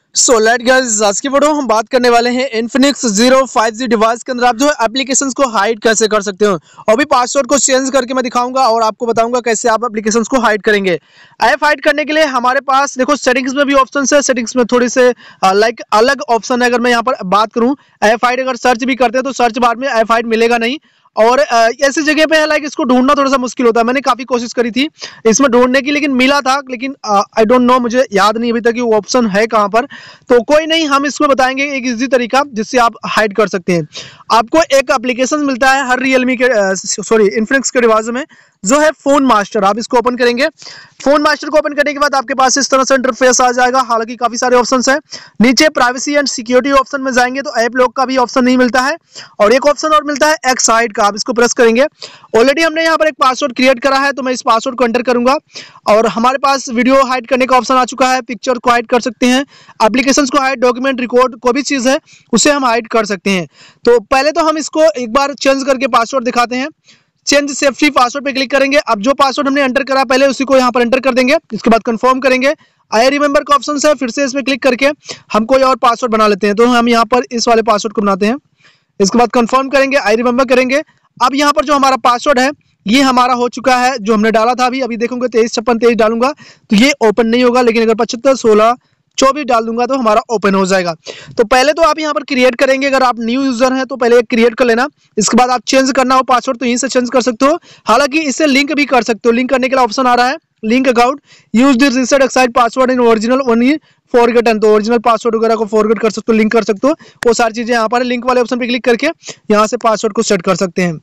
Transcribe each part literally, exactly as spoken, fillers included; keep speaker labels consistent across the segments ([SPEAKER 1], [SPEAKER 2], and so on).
[SPEAKER 1] So let guys, आज की video हम बात करने वाले हैं Infinix zero five G device के अंदर आप जो है एप्लीकेशंस को हाइड कैसे कर सकते हो। और भी पासवर्ड को चेंज करके मैं दिखाऊंगा और आपको बताऊंगा कैसे आप एप्लीकेशंस को हाइड करेंगे। ऐप हाइड करने के लिए हमारे पास देखो सेटिंग्स में भी ऑप्शन है। सेटिंग्स में थोड़ी से लाइक अलग ऑप्शन है। अगर मैं यहाँ पर बात करूँ ऐप हाइड, अगर सर्च भी करते हैं तो सर्च बार में ऐप हाइड मिलेगा नहीं। और ऐसी जगह पे है लाइक इसको ढूंढना थोड़ा सा मुश्किल होता है। मैंने काफी कोशिश करी थी इसमें ढूंढने की, लेकिन मिला था, लेकिन आई डोंट नो, मुझे याद नहीं अभी तक कि वो ऑप्शन है कहाँ पर। तो कोई नहीं, हम इसमें बताएंगे एक इजी तरीका जिससे आप हाइड कर सकते हैं। आपको एक एप्लीकेशन मिलता है हर रियलमी के सॉरी इन्फिनिक्स के डिवाइस में, जो है फोन मास्टर। आप इसको ओपन करेंगे। फोन मास्टर को ओपन करने के बाद आपके पास इस तरह से इंटरफेस आ जाएगा। हालांकि काफी सारे ऑप्शंस हैं। नीचे प्राइवेसी एंड सिक्योरिटी ऑप्शन में जाएंगे तो ऐप लॉक का भी ऑप्शन नहीं मिलता है, और एक ऑप्शन और मिलता है एक्स हाइड का। आप इसको प्रेस करेंगे। ऑलरेडी हमने यहाँ पर एक पासवर्ड क्रिएट करा है तो मैं इस पासवर्ड को एंटर करूंगा और हमारे पास वीडियो हाइड करने का ऑप्शन आ चुका है। पिक्चर को हाइड कर सकते हैं, एप्लीकेशंस को हाइड, डॉक्यूमेंट, रिकॉर्ड, कोई भी चीज है उसे हम हाइड कर सकते हैं। तो पहले तो हम इसको एक बार चेंज करके पासवर्ड दिखाते हैं। चेंज सेफ्टी पासवर्ड पे क्लिक करेंगे। अब जो पासवर्ड हमने एंटर करा पहले उसी को यहाँ पर एंटर कर देंगे। इसके बाद कंफर्म करेंगे। आई रिमेंबर का ऑप्शन है, फिर से इसमें क्लिक करके हम कोई और पासवर्ड बना लेते हैं। तो हम यहाँ पर इस वाले पासवर्ड को बनाते हैं। इसके बाद कंफर्म करेंगे, आई रिमेंबर करेंगे। अब यहाँ पर जो हमारा पासवर्ड है ये हमारा हो चुका है, जो हमने डाला था। अभी अभी देखोगे तेईस छप्पन तेईस डालूंगा तो ये ओपन नहीं होगा, लेकिन अगर पचहत्तर सोलह चौबीस डाल दूंगा तो हमारा ओपन हो जाएगा। तो पहले तो आप यहाँ पर क्रिएट करेंगे। अगर आप न्यू यूजर हैं तो पहले एक क्रिएट कर लेना। इसके बाद आप चेंज करना हो पासवर्ड तो यहीं से चेंज कर सकते हो। हालांकि इससे लिंक भी कर सकते हो। लिंक करने के लिए ऑप्शन आ रहा है, link account, use this reset aside password in original only forgotten. तो ओरिजिनल पासवर्ड वगैरह को फॉरगेट कर सकते हो, लिंक कर सकते हो, वो सारी चीजें यहाँ पर लिंक वाले ऑप्शन पे क्लिक करके यहाँ से पासवर्ड को सेट कर सकते हैं।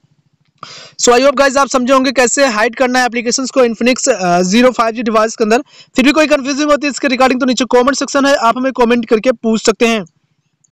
[SPEAKER 1] सो आई होप गाइस आप समझे होंगे कैसे हाइड करना है एप्लीकेशंस को Infinix zero five G device के अंदर। फिर भी कोई कंफ्यूजिंग होती है इसके रिगार्डिंग तो नीचे कमेंट सेक्शन है, आप हमें कमेंट करके पूछ सकते हैं।